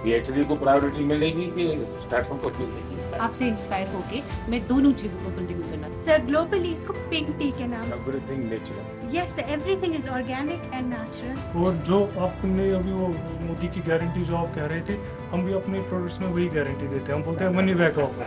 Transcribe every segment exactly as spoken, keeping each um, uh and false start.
PhD को priority मिलेगी कि स्टार्टअप को मिलेगी? आपसे इंस्पायर होके मैं दोनों चीजों को कंटिन्यू करना चाहती सर ग्लोबली इसको पिंक टी के नाम से everything natural. Yes everything is organic and natural. और जो आपने अभी वो मोदी की गारंटी जो आप कह रहे थे, हम भी अपने प्रोडक्ट्स में वही गारंटी देते हैं। हम बोलते हैं मनी बैक ऑफ।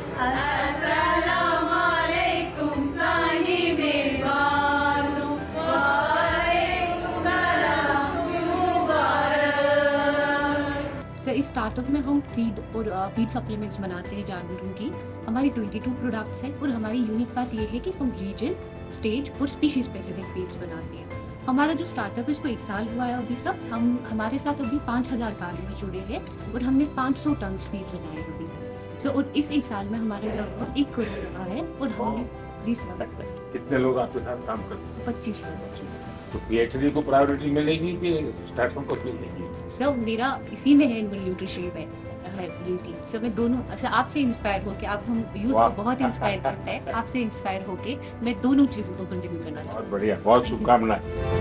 इस स्टार्टअप में हम फीड और फीड सप्लीमेंट्स बनाते हैं जानवरों की। हमारी बाईस प्रोडक्ट्स हैं और हमारी यूनिक बात ये है कि हम रीजन, स्टेज और स्पीशीज स्पेसिफिक फीड्स बनाते हैं। हमारा जो स्टार्टअप है इसको एक साल हुआ है अभी सब। हम हमारे साथ अभी पाँच हज़ार फार्मर जुड़े हैं और हमने पाँच सौ टन फीड बनाए अभी तक। so, और इस एक साल में हमारे लगभग एक करोड़ रहा है और हमने कितने लोग आपके साथ काम करते हैं? पच्चीस लोग। तो पीएचडी को प्रायोरिटी मिलेगी कि स्टार्टअप को मिलेगी? सर मेरा इसी में है एनिमल न्यूट्रिशन में है ब्यूटी। सर मैं दोनों अच्छा आपसे इंस्पायर होके, आप हम यूथ को बहुत इंस्पायर करते हैं, आपसे इंस्पायर होके मैं दोनों चीज़ों को कंटिन्यू करना चाहती हूँ। बहुत बढ़िया, बहुत शुभकामनाएं।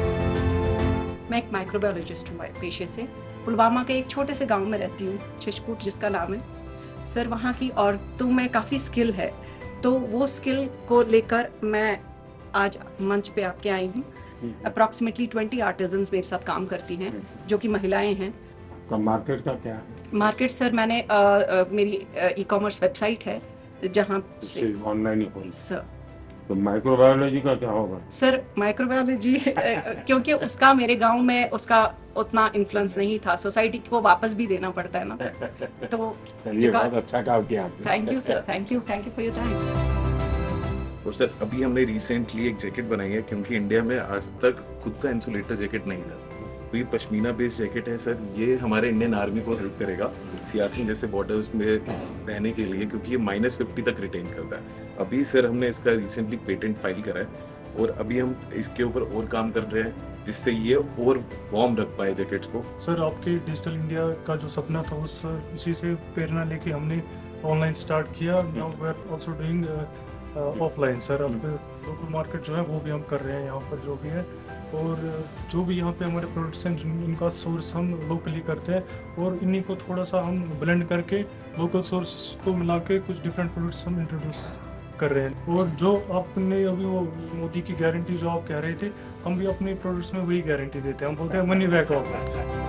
मैं एक माइक्रोबायोलॉजिस्ट हूँ पेशे से। पुलवामा के एक छोटे से गांव में रहती हूँ, छिशकुट जिसका नाम है। सर वहाँ की औरतों में काफ़ी स्किल है, तो वो स्किल को लेकर मैं आज मंच पे आपके आई हूँ। अप्रॉक्सीमेटली ट्वेंटी आर्टिजन्स मेरे साथ काम करती हैं जो कि महिलाएं हैं। तो मार्केट का क्या है? मार्केट सर मैंने आ, आ, मेरी ई कॉमर्स वेबसाइट है जहाँ से ऑनलाइन ही होगी सर। तो माइक्रोबायोलॉजी का क्या होगा? सर माइक्रोबायोलॉजी क्योंकि उसका मेरे गांव में उसका उतना इन्फ्लुएंस नहीं था, सोसाइटी को वापस भी देना पड़ता है ना। तो ये बहुत अच्छा काम किया आपने। Thank you sir, thank you thank you for your time. और सर अभी हमने रिसेंटली एक जैकेट बनाई है, क्योंकि इंडिया में आज तक खुद का इंसुलेटर जैकेट नहीं था। तो ये पश्मीना बेस्ड जैकेट है सर। ये हमारे इंडियन आर्मी को हेल्प करेगा सियाचिन जैसे बॉर्डर्स में रहने के लिए, क्योंकि ये माइनस फिफ्टी तक रिटेन करता है। अभी सर हमने इसका रिसेंटली पेटेंट फाइल करा है और अभी हम इसके ऊपर और काम कर रहे हैं जिससे ये और वार्म रख पाए जैकेट्स को। सर आपके डिजिटल इंडिया का जो सपना था उस उसी से प्रेरणा लेके हमने ऑनलाइन स्टार्ट किया। Now we are also doing offline. Sir अब लोकल मार्केट जो है वो भी हम कर रहे हैं यहाँ पर जो भी है, और जो भी यहाँ पे हमारे प्रोडक्ट्स हैं इनका सोर्स हम लोकली करते हैं और इन्हीं को थोड़ा सा हम ब्लेंड करके लोकल सोर्स को मिला के कुछ डिफरेंट प्रोडक्ट्स हम इंट्रोड्यूस कर रहे हैं। और जो आपने अभी वो मोदी की गारंटी जो आप कह रहे थे, हम भी अपने प्रोडक्ट्स में वही गारंटी देते हैं। हम बोलते हैं मनी बैक ऑफ।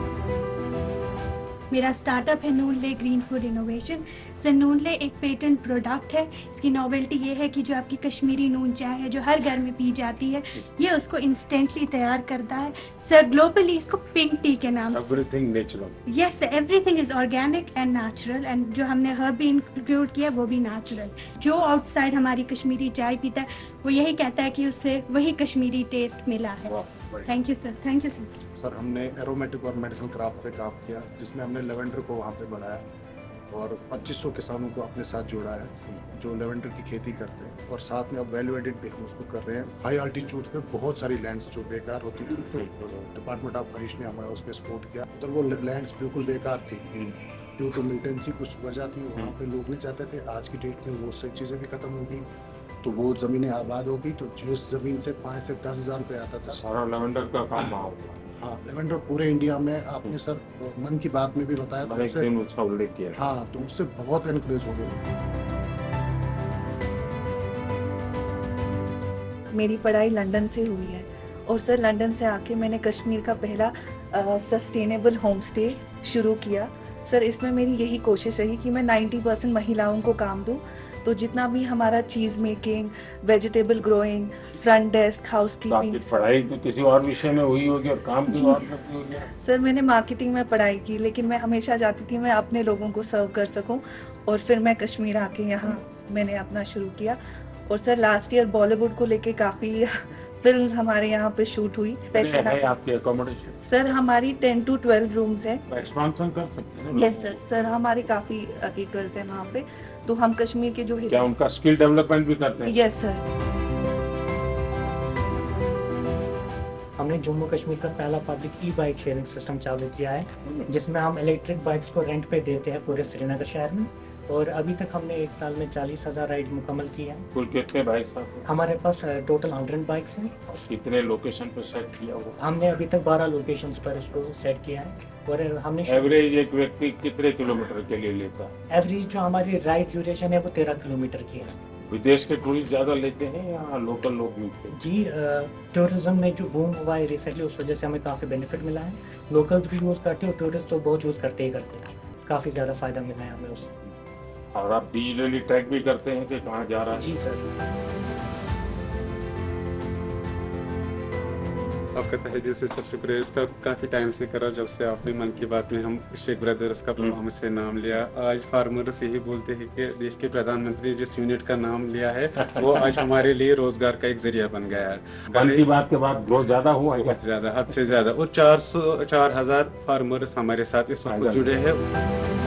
मेरा स्टार्टअप है Noonle green food innovation. Sir Noonle एक पेटेंट प्रोडक्ट है। इसकी नॉवेल्टी ये है कि जो आपकी कश्मीरी नून चाय है जो हर घर में पी जाती है, ये उसको इंस्टेंटली तैयार करता है। सर ग्लोबली इसको पिंक टी के नाम से everything natural. Yes everything is organic and natural, and जो हमने हर्ब भी इंक्लूड किया वो भी नेचुरल। जो आउटसाइड हमारी कश्मीरी चाय पीता है वो यही कहता है कि उससे वही कश्मीरी टेस्ट मिला है। Thank you sir, thank you sir. Sir हमने एरोमेटिक और मेडिसिनल क्राफ्ट पे काम किया, जिसमें हमने लेवेंडर को वहाँ पे बढ़ाया और पच्चीस सौ किसानों को अपने साथ जोड़ा है जो लेवेंडर की खेती करते हैं। और साथ में अब वैल्यू एडिड भी हम उसको कर रहे हैं। हाई अल्टीट्यूड पे बहुत सारी लैंड्स जो बेकार होती थी, तो डिपार्टमेंट ऑफ फॉरेस्ट ने हमारा उसमें सपोर्ट किया। उधर वो लैंड्स बिल्कुल बेकार थी ड्यू टू मिलिटेंसी, कुछ वजह थी, वहाँ पे लोग नहीं चाहते थे। आज की डेट में वो सब चीज़ें भी खत्म हो गई, तो वो ज़मीनें आबाद हो गई। तो जिस ज़मीन से पाँच से दस हज़ार रुपये आता था, सारा लेवेंडर का काम वहाँ हुआ। हाँ लेवेंडर पूरे इंडिया में, आपने सर मन की बात में भी बताया, तो उससे उसका उल्लेख किया। हाँ तो उससे बहुत एनकरेज हो गए। मेरी पढ़ाई लंदन से हुई है और सर लंदन से आके मैंने कश्मीर का पहला सस्टेनेबल होम स्टे शुरू किया। सर इसमें मेरी यही कोशिश रही कि मैं नब्बे परसेंट महिलाओं को काम दूं। तो जितना भी हमारा cheese making, vegetable growing, front desk, housekeeping. पढ़ाई तो किसी और विषय में हुई होगी और काम किसी और करती होगी? सर मैंने मार्केटिंग में पढ़ाई की, लेकिन मैं हमेशा चाहती थी मैं अपने लोगों को सर्व कर सकूं, और फिर मैं कश्मीर आके यहाँ मैंने अपना शुरू किया। और सर लास्ट ईयर बॉलीवुड को लेके काफ़ी फिल्म्स हमारे यहाँ पे शूट हुई। है आपकी अकोमोडेशन? सर हमारी टेन टू ट्वेल्व रूम्स हैं। एक्सपेंशन कर सकते हैं? यस सर, सर हमारे काफ़ी एकर्स हैं वहाँ पे, तो हम कश्मीर के जो क्या उनका स्किल डेवलपमेंट भी करते हैं? Yes sir. हमने जम्मू कश्मीर का पहला public e bike sharing system चालू किया है, जिसमें हम इलेक्ट्रिक बाइक्स को रेंट पे देते हैं पूरे श्रीनगर शहर में। और अभी तक हमने एक साल में चालीस हज़ार राइड मुकम्मल किया है। कुल कितने बाइक्स आप हमारे पास टोटल हंड्रेड बाइक्स हैं। कितने लोकेशन पर सेट किया हुआ? हमने अभी तक बारह लोकेशंस पर इसको सेट किया है और हमने एवरेज एक व्यक्ति कितने किलोमीटर के लिए लेता है? एवरेज जो हमारी राइड ड्यूरेशन है वो तेरह किलोमीटर की है। विदेश के टूरिस्ट ज़्यादा लेते हैं या लोकल लोग भी? जी, टूरिज्म में जो बूम हुआ है रिसेंटली उस वजह से हमें काफ़ी बेनिफिट मिला है। लोकल्स भी यूज़ करते हैं और टूरिस्ट तो बहुत यूज़ करते ही करते हैं। काफ़ी ज़्यादा फ़ायदा मिला है हमें उससे। और आप डिजिटली ट्रैक भी करते हैं कि कहाँ जा रहा है? जी सर। आपका तहे दिल से सब शुक्रिया। इसका काफ़ी टाइम से करा जब से आपने मन की बात में हम शेख ब्रदर्स का प्रोग्राम से नाम लिया। आज फार्मर्स यही बोलते हैं कि देश के प्रधानमंत्री जिस यूनिट का नाम लिया है वो आज हमारे लिए रोजगार का एक जरिया बन गया है। मन की बात के बाद बहुत ज़्यादा हुआ है, बहुत ज़्यादा, हद से ज़्यादा। और चार सौ चार हज़ार फार्मर्स हमारे साथ इस वक्त जुड़े हैं।